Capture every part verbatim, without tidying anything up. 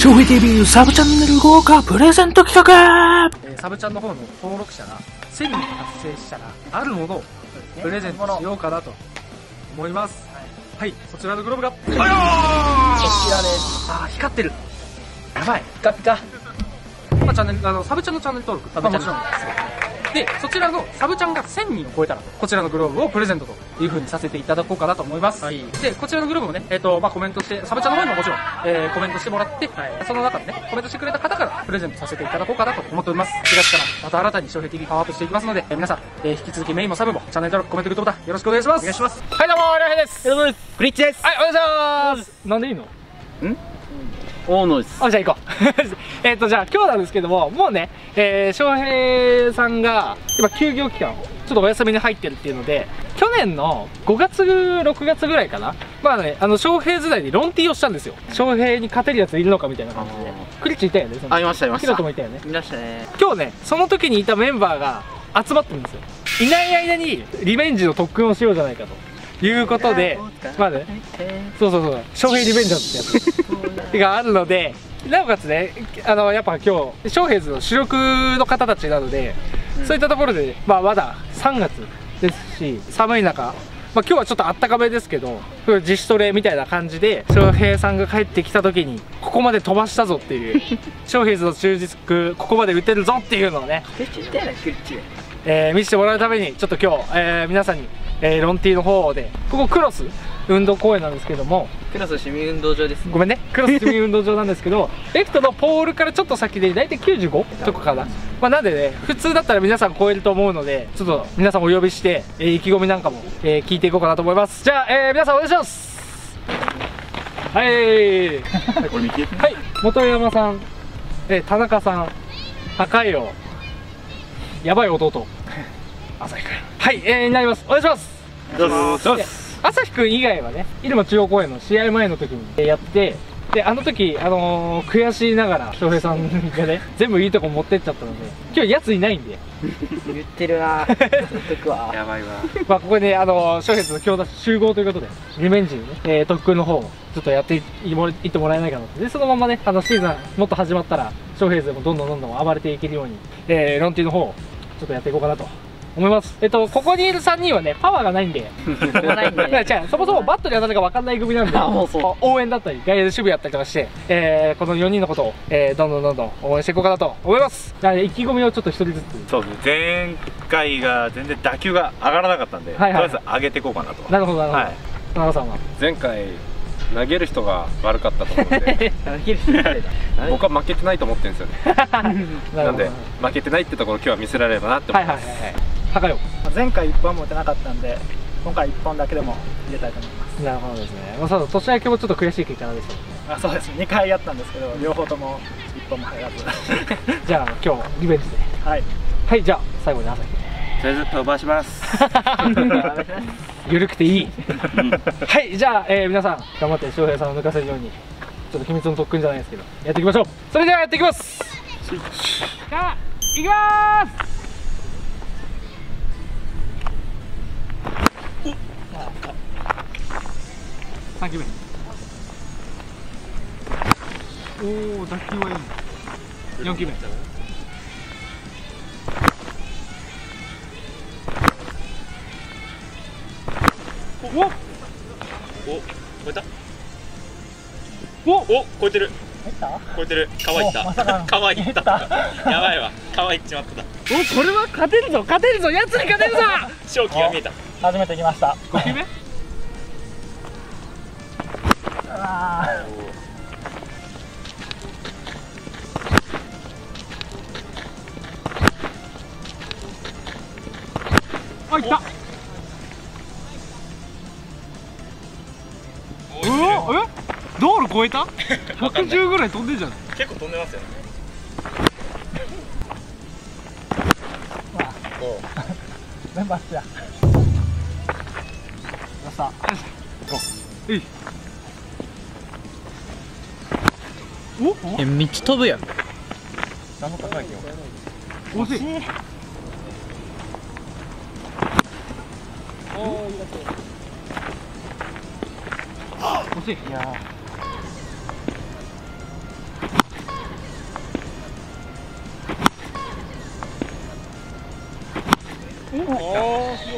翔平 ティービー サブチャンネル豪華プレゼント企画、 えー、サブチャンの方の登録者がせんにん達成したらあるものをプレゼントしようかなと思います。はい、はい、そちらのグローブがあよー、こちらです。あー、光ってる。やばい、ピカピカ。まあ、チャンネル、あのサブチャンのチャンネル登録、まあ、もちろんですで、そちらのサブチャンがせんにんを超えたらこちらのグローブをプレゼントという風にさせていただこうかなと思います。はい、で、こちらのグローブもね、えっ、ー、とまあコメントしてサブチャンの方にももちろん、えー、コメントしてもらって、はい、その中でねコメントしてくれた方からプレゼントさせていただこうかなと思っております。しがつからまた新たに翔平 ティービー パワーアップしていきますので、えー、皆さん、えー、引き続きメインもサブもチャンネル登録、コメント、グッドボタンよろしくお願いします。お願いします。はい、どうもりょうへいです。 よろしくです。クリッチです。 はい、お願いします。なんでいいの？ ん？大野です。 あ、じゃあ行こう。えっとじゃあ今日なんですけども、もうね、えー、翔平さんが今休業期間ちょっとお休みに入ってるっていうので、去年のごがつろくがつぐらいかな、まあね、あの翔平時代にロンティーをしたんですよ。翔平に勝てるやついるのかみたいな感じで。クリッチいたよね。 あ、いましたいました。 ヒロトもいたよね。 いましたね。 今日ね、その時にいたメンバーが集まってるんですよ。いない間にリベンジの特訓をしようじゃないかということで、まあね、そうそうそう、翔平リベンジャーってやつがあるので、なおかつね、あのやっぱ今日翔平図の主力の方たちなので、うん、そういったところで、まあ、まださんがつですし寒い中、まあ、今日はちょっとあったかめですけど自主トレみたいな感じで翔平さんが帰ってきた時にここまで飛ばしたぞっていう翔平図の中軸ここまで打てるぞっていうのをね、えー、見せてもらうためにちょっと今日、えー、皆さんに、えー、ロンティーの方でここクロス運動公園なんですけども、 クロス市民運動場です、ね、 ごめんね、クロス市民運動場なんですけどレフトのポールからちょっと先で大体きゅうじゅうごとかかな、まあ、なんでね普通だったら皆さん超えると思うので、ちょっと皆さんお呼びして、えー、意気込みなんかも、えー、聞いていこうかなと思います。じゃあ、えー、皆さんお願いします。はい、はい、本山さん、えー、田中さん、高いよ、やばい弟朝日くん、はい、えー、になります。お願いします。 どうぞどうぞ。 朝日くん以外はね、入間中央公園の試合前の時にやって、であの時、あのー、悔しいながら翔平さんがね全部いいとこ持ってっちゃったので、今日やついないんで言ってるなぁわやばいわ。 まあここで、ね、あのー、翔平と兄弟集合ということでリベンジにね、えー、特訓の方をちょっとやっていってもらえないかなと。でそのままね、あのシーズンもっと始まったら翔平でもどんどんどんどん暴れていけるように、えー、ロンティーの方をちょっとやっていこうかなと思います。えっとここにいるさんにんはねパワーがないんでそもそもバットに当たるか分かんない組なんで応援だったり外野で守備やったりとかして、えー、このよにんのことを、えー、どんどんどんどん応援していこうかなと思います。じゃあ、ね、意気込みをちょっと一人ずつ。 そうですね、前回が全然打球が上がらなかったんで、はいはい、とりあえず上げていこうかなと。 なるほどなるほど、はい、田中さんは前回投げる人が悪かったと思うんで僕は負けてないと思ってるんですよねなんで負けてないってところを今日は見せられればなって思います。 高よ、 前回いっぽんも打てなかったんで今回いっぽんだけでも入れたいと思います。 なるほどですね。まあ、そう年明けもちょっと悔しい結果でしたね。 あ、そうです。にかいやったんですけど両方ともいっぽんも入らずじゃあ今日リベンジで。はいはい、じゃあ最後に朝日とりあえず飛ばします緩くていいはい、じゃあ、えー、皆さん頑張って翔平さんを抜かせるようにちょっと秘密の特訓じゃないですけどやっていきましょう。それではやっていきます。じゃあいきまーす。さんきゅうめ、おお打球はいい。よんきゅうめ、おおお、超えた、おお、超えてる、超えてる、川いった川いったやばいわ、川いっちまっただ。お、これは勝てるぞ勝てるぞ、やつに勝てるぞ勝機が見えた。 初めて来ました。 ごきゅうめ、 ああ、いった。おお、え、道路越えたひゃくじゅうぐらい飛んでんじゃない。 結構飛んでますよね。 メンバー好きだ。よっしゃ。 えい。 え、めっちゃ飛ぶやん。 何も考えてよ。 惜しい。惜しい。いやおお、す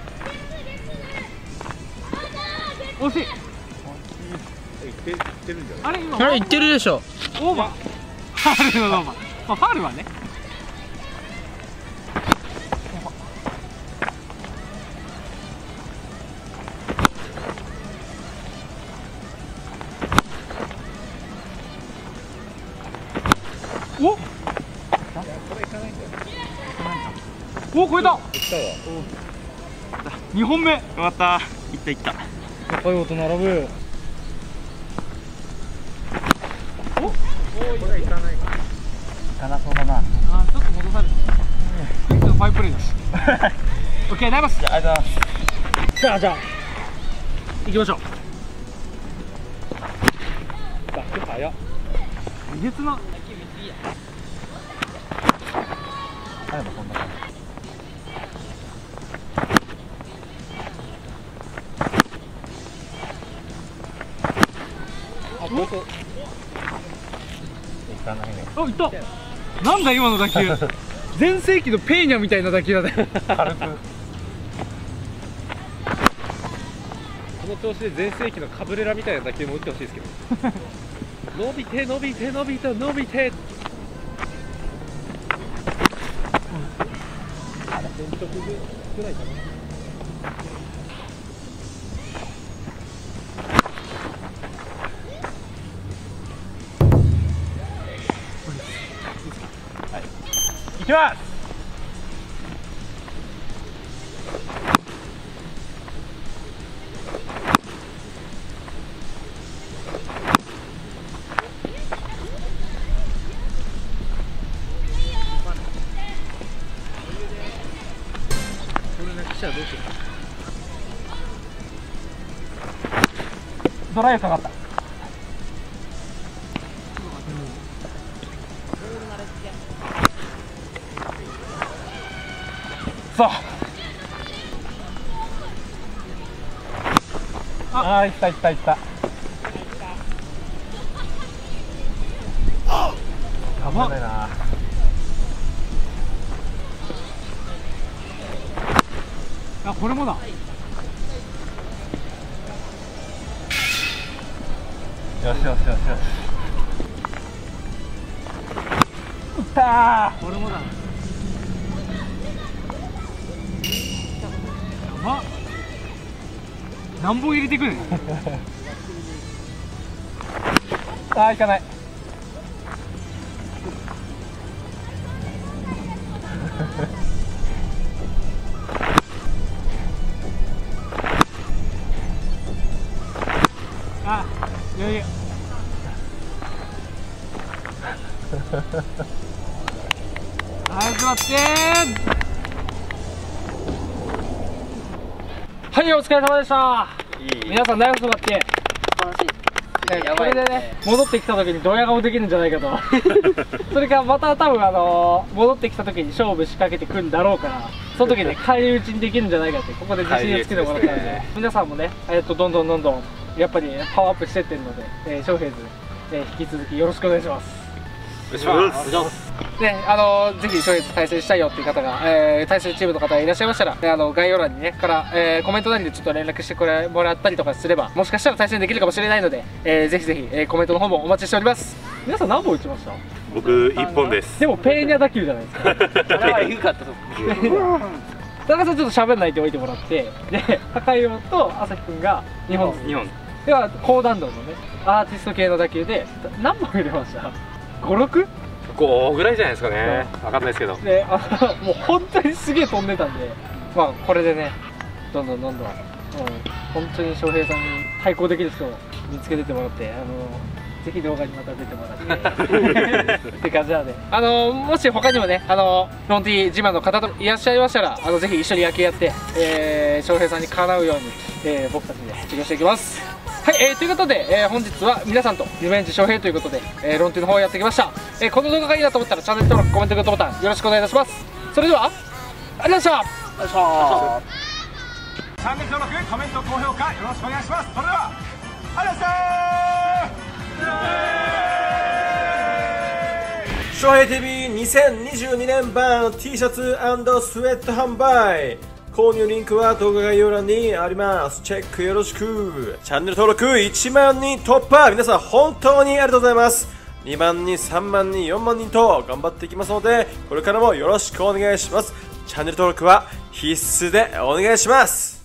ごい。惜しい。あれ今あれ言ってるでしょ。 オーバー。ファールのオーバー。まあファールはね。お。お、超えた。にほんめ。 終わった。いったいった。 高い音並ぶ。お。お、これいかないか。いかなそうだな。あ、ちょっと戻される。うん。ファインプレーだし。オッケー、ナイス。じゃあ、ありがとうございます。じゃあ、じゃあ。行きましょう。バック早っ。えげつな。あればこんな感じ。あ、これと。いかないね。あ、いった。なんだ今の打球。全盛期のペーニャみたいな打球だね。軽く。この調子で全盛期のカブレラみたいな打球も打ってほしいですけど。伸びて伸びて伸びて伸びて。連続ぐらいかな。はい、行きます。ドライブかかった。そう。ああ、いったいったいった。やばいな。あ、これもだ。よしよしよしよし。いったー。これもだ。やばっ。何本入れてくる。あー、いかない。あ、余裕。はい、座ってー。はい、お疲れ様でした。いい皆さん、大学座って。素晴らしい。これでね、戻ってきた時にドヤ顔できるんじゃないかと。それからまた多分あのー、戻ってきた時に勝負仕掛けてくるんだろうから、その時に返り討ちにできるんじゃないかって、ここで自信をつけてもらったので、ね、皆さんもね、えっとどんどんどんどんやっぱりパワーアップしてってるので、えー、翔平図、えー、引き続きよろしくお願いします。お願いします。ね、あのー、ぜひ翔平図対戦したいよっていう方が、えー、対戦チームの方がいらっしゃいましたら、ね、あの概要欄にねから、えー、コメント欄でちょっと連絡してくれもらったりとかすれば、もしかしたら対戦できるかもしれないので、えー、ぜひぜひ、えー、コメントの方もお待ちしております。皆さん何本打ちました？ 僕いっぽんです。 でもペーニャ打球じゃないですか。あれは低かったと。田中さんちょっと喋んないでおいてもらって、で高井と朝日くんがにほんずつ。にほんでは高弾道のねアーティスト系の打球で何本入れました？ご、ろく？ ごぐらいじゃないですかね。分かんないですけど。 で、あのもう本当にすげえ飛んでたんで、まあこれでね、どんどんどんどん、うん、本当に翔平さんに対抗できる人を見つけてってもらって、あのぜひ動画にまた出てもらってって感じなので、あのもし他にもね、あのロンティー自慢の方といらっしゃいましたら、あのぜひ一緒に野球やって、えー、翔平さんにかなうように、えー、僕たちで授業していきます。はい、えー、ということで、えー、本日は皆さんとリベンジ翔平ということで、えー、ロンティーの方をやってきました。えー、この動画がいいなと思ったらチャンネル登録、コメント、グッドボタンよろしくお願いいたします。それではありがとうございました。ありがとうございました。チャンネル登録、コメント、高評価よろしくお願いします。それではありがとうございました。 翔平 ティービーにせんにじゅうにねん版 T シャツ&スウェット販売、購入リンクは動画概要欄にあります。チェックよろしく。チャンネル登録いちまんにん突破、皆さん本当にありがとうございます。にまんにん、さんまんにん、よんまんにんと頑張っていきますので、これからもよろしくお願いします。チャンネル登録は必須でお願いします。